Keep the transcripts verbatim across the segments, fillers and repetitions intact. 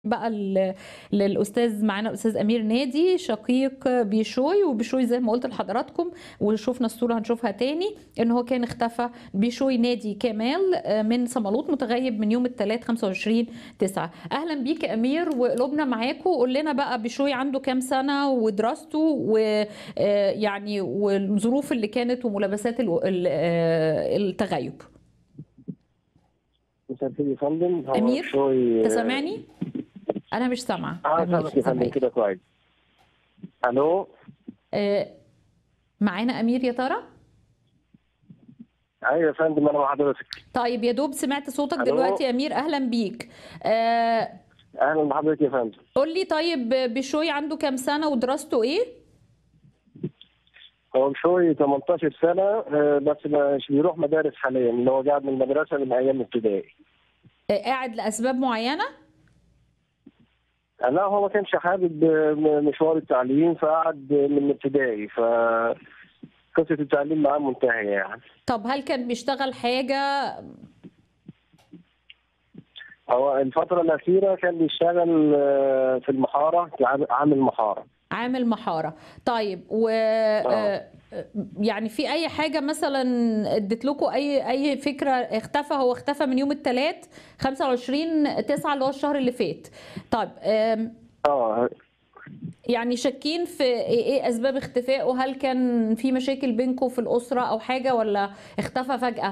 بقى ل- للاستاذ معانا الاستاذ امير نادي شقيق بيشوي. وبيشوي زي ما قلت لحضراتكم وشوفنا الصوره هنشوفها تاني ان هو كان اختفى. بيشوي نادي كمال آه، من صمالوط متغيب من يوم الثلاث خمسة وعشرين تسعة. اهلا بيك يا امير وقلوبنا معاكم. قول لنا بقى بيشوي عنده كام سنه ودراسته ويعني والظروف اللي كانت وملابسات ال- ال- آه، التغيب. مساء الخير يا فندم. هو امير بشوي انت سامعني؟ انا مش سامعه اه امير سامعك يا فندم سامعاك. كده كويس. الو. آه، معانا امير يا ترى؟ ايوه يا فندم انا مع حضرتك. طيب يا دوب سمعت صوتك الو. دلوقتي يا امير. اهلا بيك. آه، اهلا بحضرتك يا فندم. قول لي طيب بشوي عنده كام سنه ودراسته ايه؟ هو بشوي تمنتاشر سنه آه، بس مش بيروح مدارس حاليا، اللي هو قاعد من المدرسه من ايام ابتدائي. آه، قاعد لاسباب معينه؟ لا هو ما كانش حابب آه، مشوار التعليم فقعد من ابتدائي، ف قصه التعليم معاه منتهيه يعني. طب هل كان بيشتغل حاجه؟ هو الفتره الاخيره كان بيشتغل آه، في المحاره، عامل محاره. عامل محاره. طيب و اه آه، يعني في اي حاجه مثلا ادت لكم اي اي فكره؟ اختفى، هو اختفى من يوم الثلاث خمسة وعشرين تسعة اللي هو الشهر اللي فات. طيب آم، اه يعني شاكين في ايه إيه اسباب اختفائه؟ هل كان في مشاكل بينكم في الاسره او حاجه ولا اختفى فجاه؟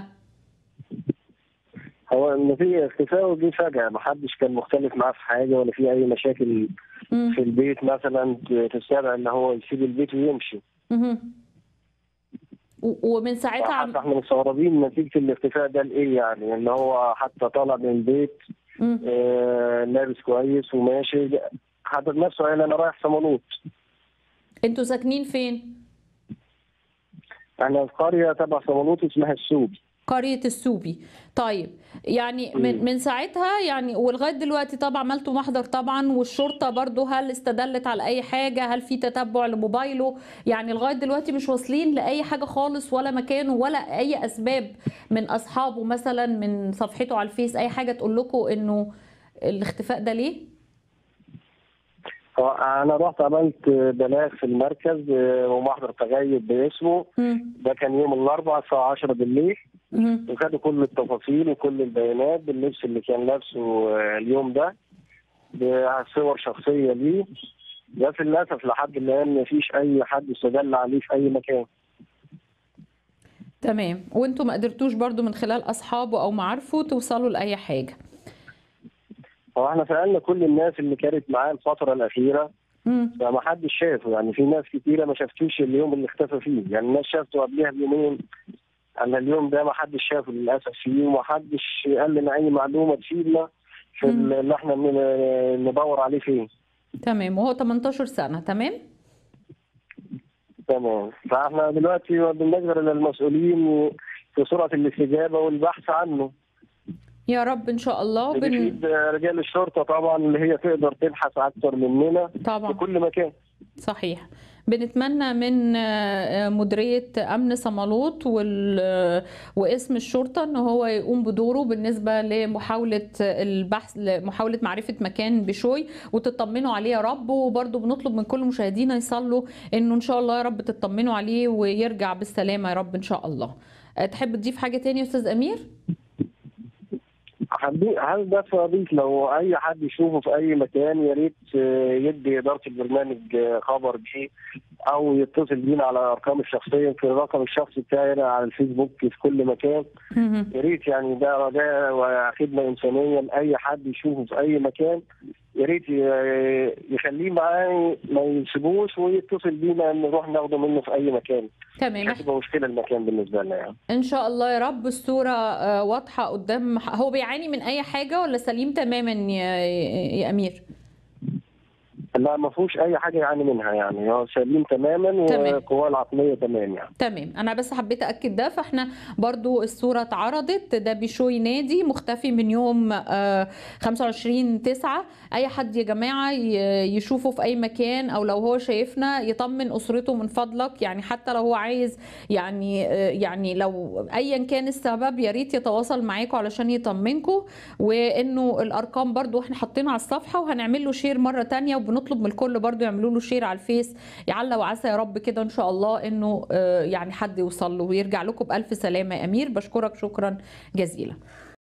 هو ان في اختفاء وجه فجأة، محدش كان مختلف معاه في حاجة ولا في أي مشاكل في امم البيت مثلا تستدعي إن هو يسيب البيت ويمشي. امم و- ومن ساعتها فحتى عم... احنا مستغربين نتيجة الاختفاء ده لإيه، يعني إن هو حتى طالع من البيت مم. آه لابس كويس وماشي، حاطط نفسه قال أنا رايح صمالوط. انتوا ساكنين فين؟ احنا في قرية تبع صمالوط اسمها السوق. قرية السوبي. طيب يعني من مم. من ساعتها يعني ولغاية دلوقتي طبعا عملتوا محضر طبعا، والشرطة برضو هل استدلت على أي حاجة؟ هل في تتبع لموبايله؟ يعني لغاية دلوقتي مش واصلين لأي حاجة خالص، ولا مكانه ولا أي أسباب من أصحابه مثلا من صفحته على الفيس أي حاجة تقول لكم إنه الاختفاء ده ليه؟ هو انا رحت عملت بلاغ في المركز آه، ومحضر تغيب باسمه. مم. ده كان يوم الاربعاء الساعة عشرة بالليل، مم. وخدوا كل التفاصيل وكل البيانات باللبس اللي كان لابسه آه، اليوم ده، بصور شخصية ليه. بس للأسف لحد الآن مفيش أي حد استدل عليه في أي مكان. تمام. وانتوا ما قدرتوش برضو من خلال أصحابه أو معارفه توصلوا لأي حاجة؟ هو احنا سألنا كل الناس اللي كانت معاه الفترة الأخيرة مم. فما حدش شافه، يعني في ناس كتيرة ما شافتوش اليوم اللي اختفى فيه، يعني الناس شافته قبلها بيومين. أنا اليوم ده ما حدش شافه للأسف فيه، وما حدش قال لنا أي معلومة تفيدنا في مم. اللي احنا من- ندور عليه فين. تمام. وهو تمنتاشر سنة. تمام. تمام. فاحنا دلوقتي بنجبر للمسؤولين في سرعة الاستجابة والبحث عنه، يا رب ان شاء الله. وبن... بنفيد رجال الشرطة طبعا اللي هي تقدر تبحث أكتر مننا في طبعا كل مكان. صحيح. بنتمنى من آه، مديرية أمن صمالوط وال... آه، واسم الشرطة إن هو يقوم بدوره بالنسبة لمحاولة البحث، لمحاولة معرفة مكان بشوي وتطمنوا عليه يا رب. وبرضه بنطلب من كل مشاهدينا يصلوا إنه إن شاء الله يا رب تطمنوا عليه ويرجع بالسلامة يا رب إن شاء الله. آه، تحب تضيف حاجة تاني يا أستاذ أمير؟ حبي- هل بس أضيف لو أي حد يشوفه في أي مكان يا ريت آه، يدي إدارة البرنامج آه، خبر بيه، أو يتصل بينا على أرقام الشخصية في الرقم الشخصي بتاعي أنا على الفيسبوك في كل مكان. يا ريت يعني ده رجاء وخدمة إنسانية لأي حد يشوفه في أي مكان، يا ريت ي- يخليه معاه ما يسيبوش ويتصل بينا نروح ناخده منه في أي مكان. تمام. مش هتبقى مشكلة المكان بالنسبة لنا يعني. ان شاء الله يا رب. الصورة آه، واضحة قدام. هو بيعاني من اي حاجة ولا سليم تماما يا يا امير؟ لا ما فيهوش اي حاجه يعاني منها، يعني هو سليم تماما تمام. وقواه العقليه تمام يعني. تمام، انا بس حبيت اكد ده. فاحنا برضو الصوره اتعرضت، ده بشوي نادي مختفي من يوم آه، خمسة وعشرين تسعة. اي حد يا جماعه ي- يشوفه في اي مكان، او لو هو شايفنا يطمن اسرته من فضلك، يعني حتى لو هو عايز يعني آه، يعني لو ايا كان السبب يا ريت يتواصل معاكم علشان يطمنكم. وانه الارقام برضو احنا حاطينها على الصفحه، وهنعمل له شير مره تانية، وبنطلب من الكل برضو يعملوا له شير على الفيس. يعلى وعسى يا رب كده ان شاء الله انه آه، يعني حد يوصل له ويرجع لكم بألف سلامة يا أمير. بشكرك شكرا جزيلا.